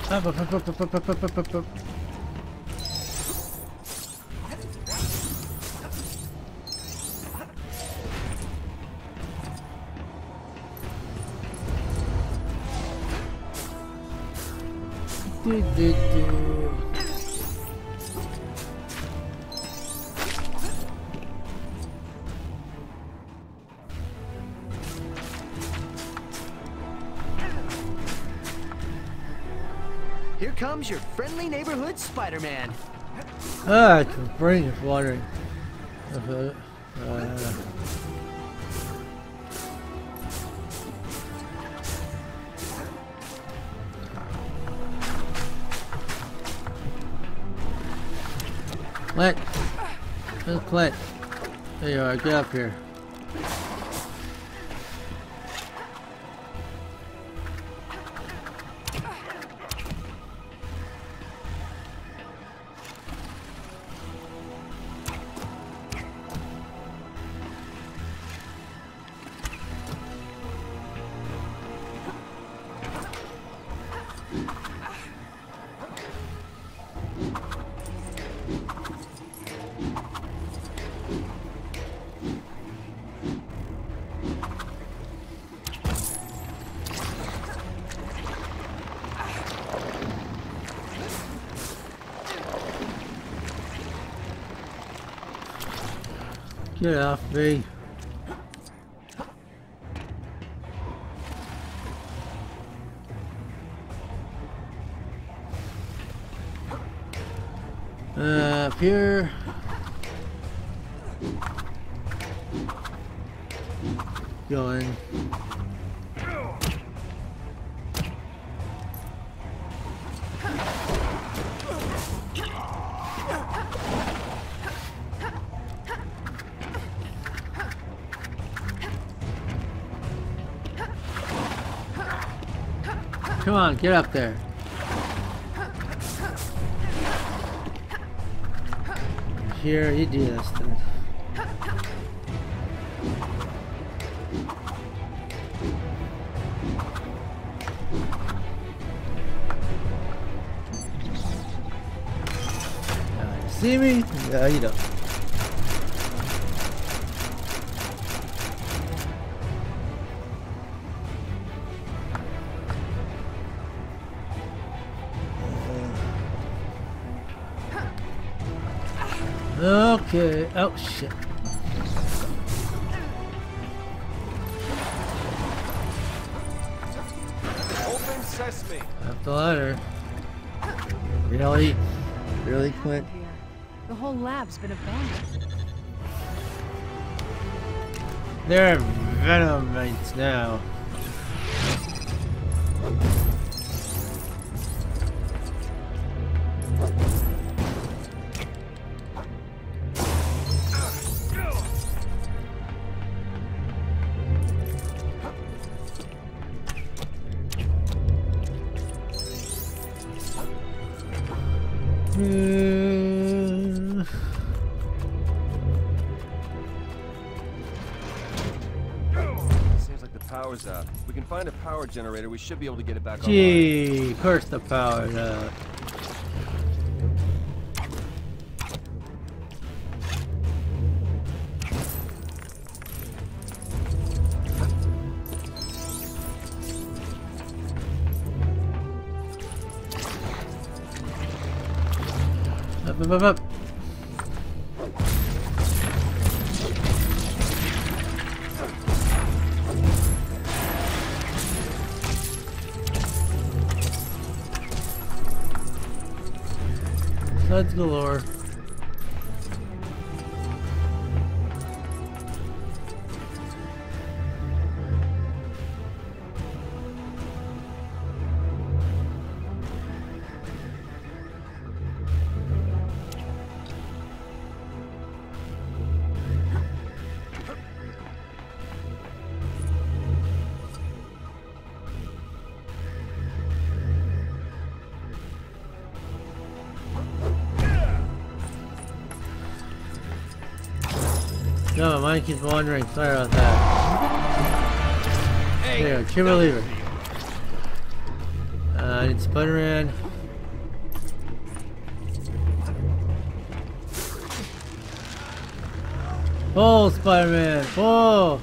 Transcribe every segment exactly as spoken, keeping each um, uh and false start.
Up, up, up, up, up, up, up, up, up, up. Do, do, do. Here comes your friendly neighborhood Spider-Man. Ah, it's my brain is watering. Uh, uh, Clint! Where's Clint? There you are, get up here. Get off me. Uh, up here. Going. Come on, get up there. Here, you do this then. Uh, you see me? Yeah, you don't. Okay. Oh shit. Open sesame. Up the ladder. Really? Really, Clint? The whole lab's been abandoned. They're Venomites now. Uh, Seems like the power's out. If we can find a power generator, we should be able to get it back online. Gee, of course the power's out. Up, up, up, up. Suds galore. No, my mind keeps wandering. Sorry about that. Hey, there, Kimber Lever. Uh, I need Spider-Man. Oh, Spider-Man! Oh!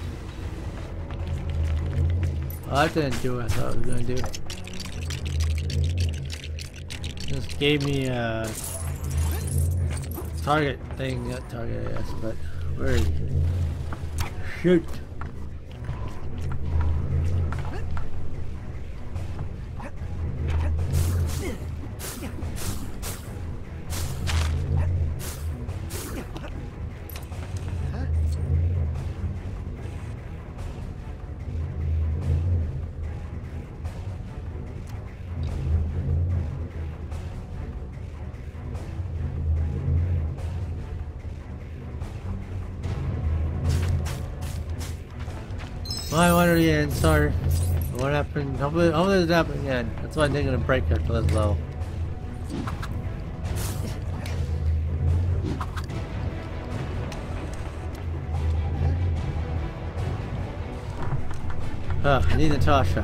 Oh, that didn't do what I thought it was gonna do. Just gave me a target thing, not target, I guess, but where is he? Shoot! I wanted again, sorry. What happened? Hopefully, hopefully it doesn't happen again. That's why I think I'm gonna break it for this level. Ah, I need Natasha.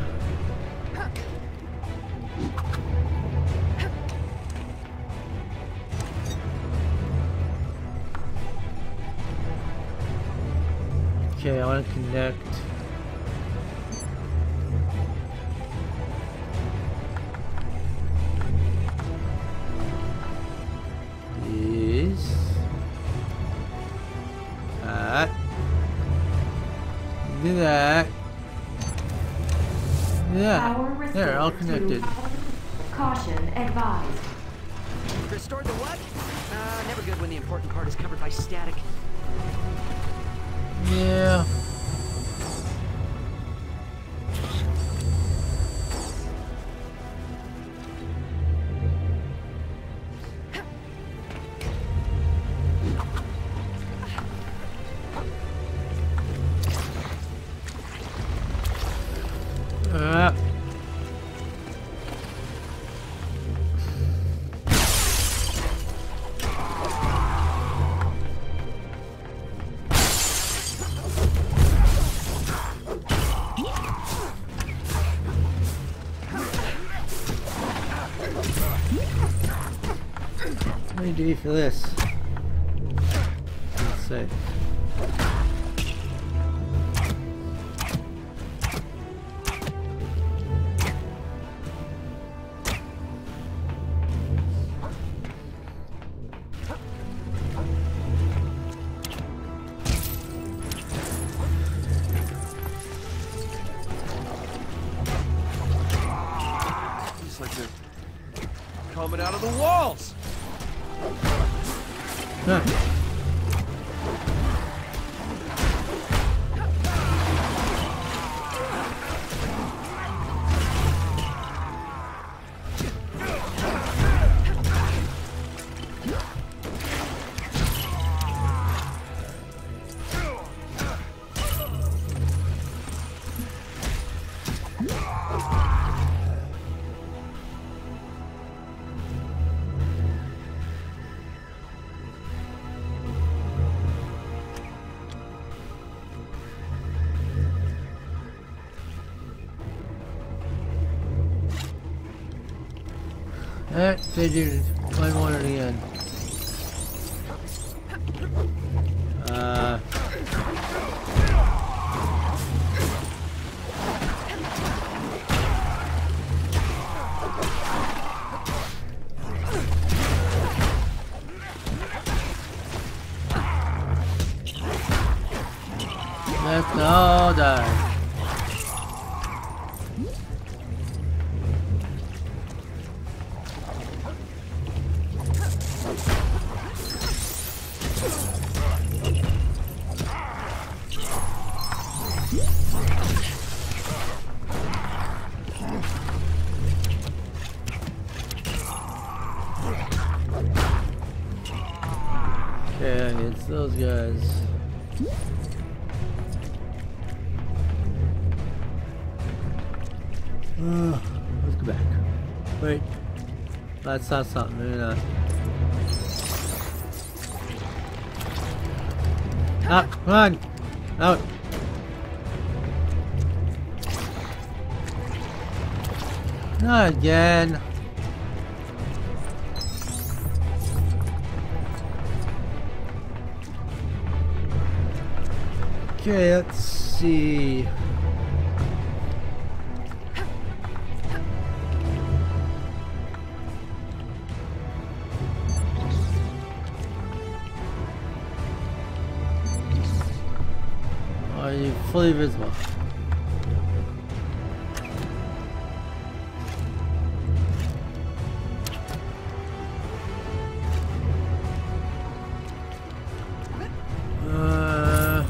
Okay, I want to connect. These. That. Do that. Yeah. There, all connected. Caution advised. Restored the what? Uh, never good when the important part is covered by static. Yeah. Uh. What do you do for this? Let's see. It's like they're coming out of the walls. Huh. Alright, they do one more at the end. Uh Let's all die. Okay, it's those guys. Uh, let's go back. Wait. That's not something, maybe not. Ah, come on! Out! Not again. Okay, let's see. Are you fully visible? Uh,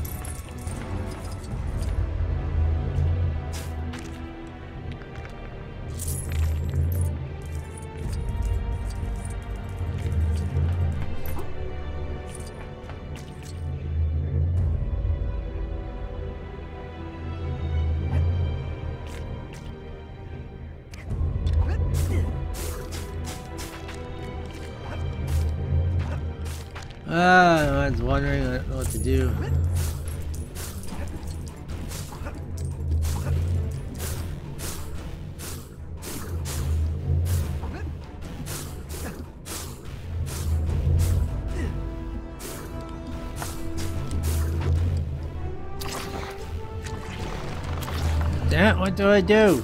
Ah, I was wondering, I don't know what to do. Damn, what do I do?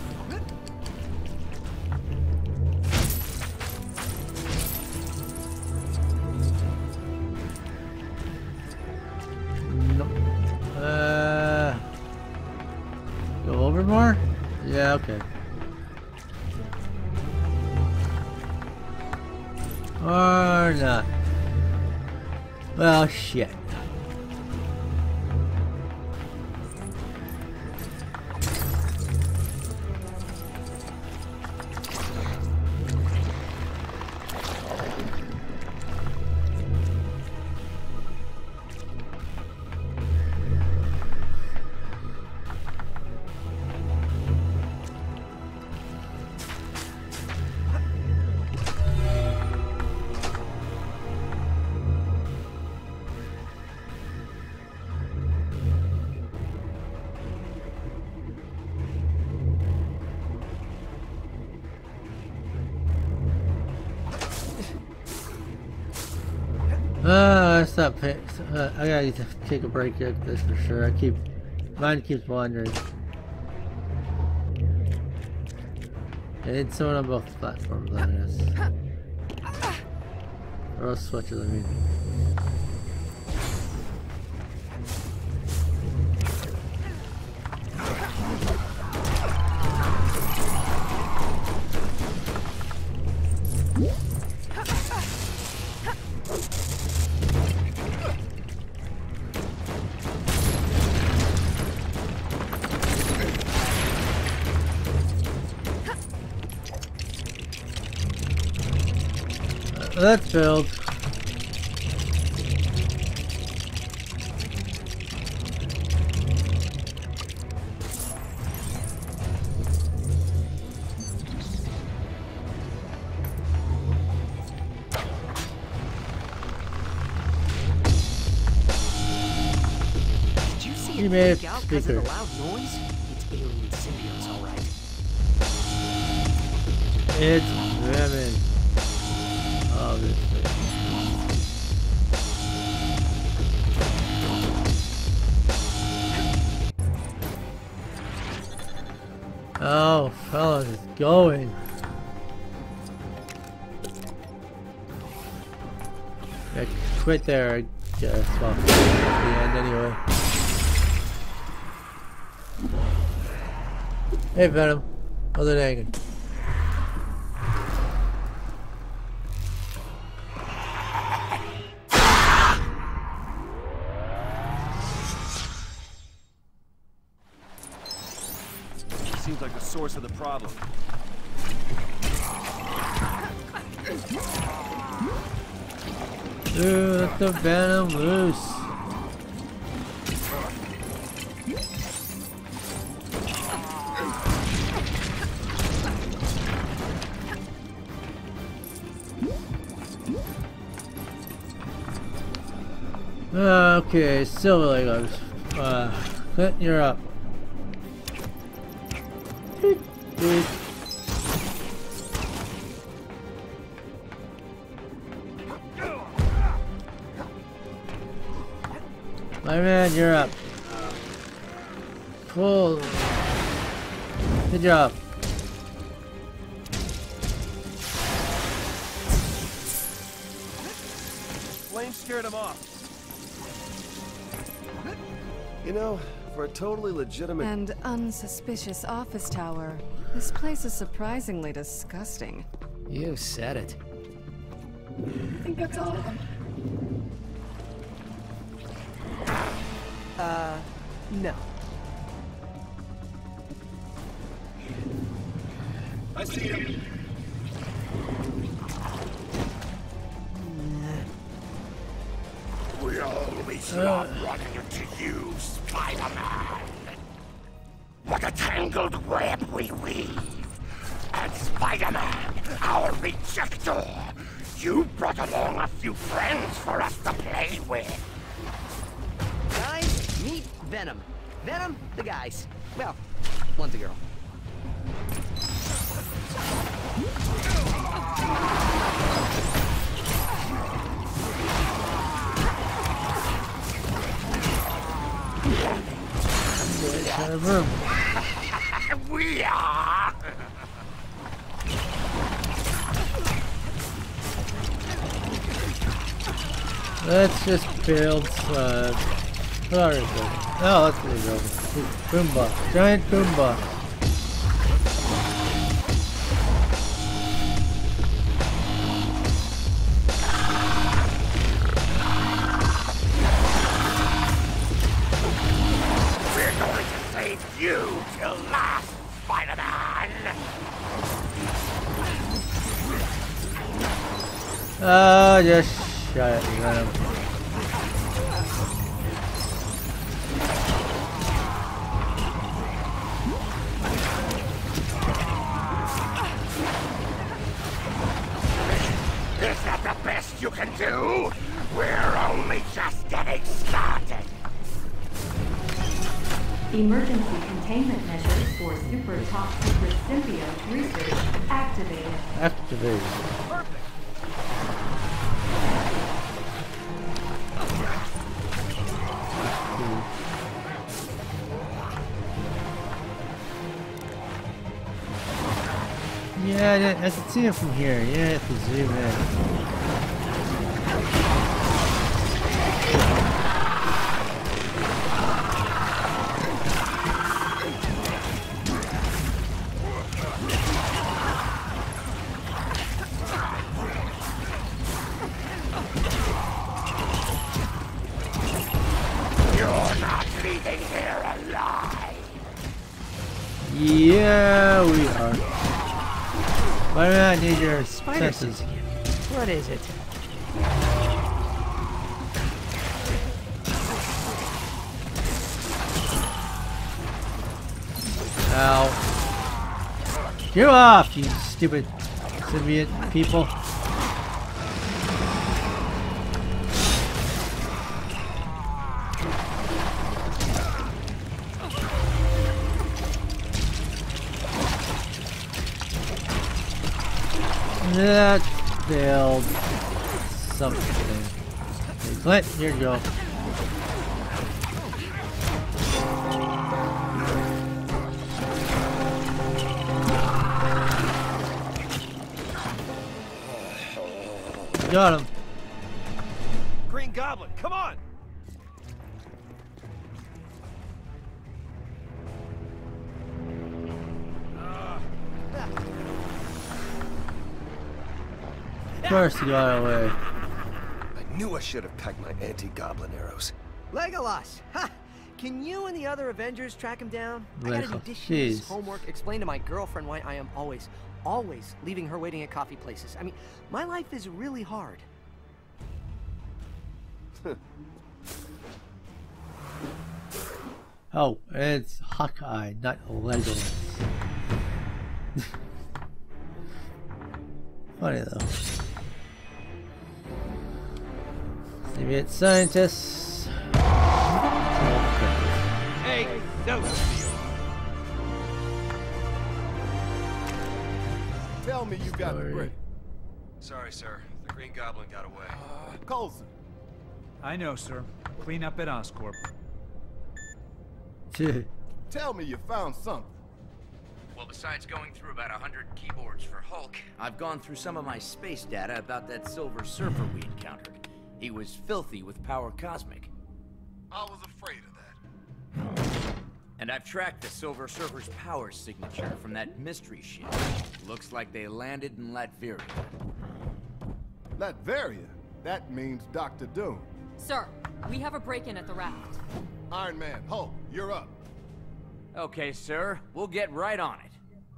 Uh, go over more? Yeah, okay. Or not. Well, shit. Uh, stop. Uh, I gotta take a break here. This for sure. I keep, mine keeps wandering. And it's someone on both platforms, I guess. Or else switches, I mean. That's filled. Did you see You it made a freak out because of speaker. the loud noise? It's alien symbiotes, all right. It's Venom. Obviously. Oh, fellas, it's going. Yeah, quit there, I guess. Well, at the end anyway. Hey, Venom. How's it hanging? Seems like the source of the problem. Dude, let the Venom loose. Okay, Silver Legos. Uh, Clint, you're up. Doot, doot. My man, you're up. Cool. Good job. Flame scared him off. You know, for a totally legitimate... And unsuspicious office tower, this place is surprisingly disgusting. You said it. I think that's all of them. Uh, no. I see him. We always love running into you, Spider-Man. What a tangled web we weave. And Spider-Man, our rejector, you brought along a few friends for us to play with. Guys, meet Venom. Venom, the guys. Well, one's a girl. Kind of room. We are. Let's just build uh what are they? Oh, let's build Goomba. Giant Goomba. You till last, Spider-Man! Oh, just shut it, Venom. Is that the best you can do? We're only just getting started. Emergency containment measures for super top secret symbiote research activated. Activated. Perfect. Yeah, I can see it from here. Yeah, I have to zoom in. Yeah, we are. Why do I need your Spider senses? sense again. What is it? Ow. Get off, you stupid symbiote people. Let's build something. Hey, Clint, here you go. Got him. Green Goblin, come on! Of course he got away. I knew I should have packed my anti-goblin arrows. Legolas! Ha! Can you and the other Avengers track him down? I gotta do Legolas, dishes, jeez. homework, explain to my girlfriend why I am always, always leaving her waiting at coffee places. I mean, my life is really hard. Oh, it's Hawkeye, not Legolas. Funny though. Symbiote scientists. Hey, no! Tell me you got the brick. Sorry, sir. The Green Goblin got away. Coulson. I know, sir. Clean up at Oscorp. Tell me you found something. Well, besides going through about a hundred keyboards for Hulk, I've gone through some of my space data about that Silver Surfer we encountered. He was filthy with power cosmic. I was afraid of that. And I've tracked the Silver Surfer's power signature from that mystery ship. Looks like they landed in Latveria. Latveria? That means Doctor Doom. Sir, we have a break-in at the raft. Iron Man, Hulk, you're up. Okay, sir. We'll get right on it.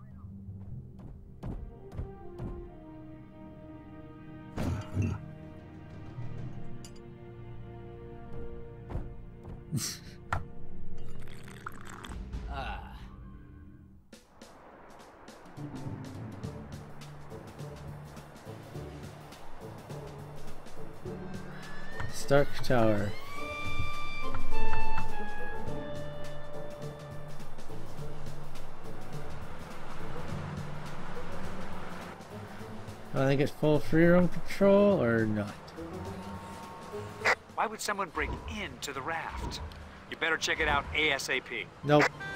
Ah. Stark Tower. Do I get full free roam control or not? Why would someone break into the raft? You better check it out ASAP. Nope.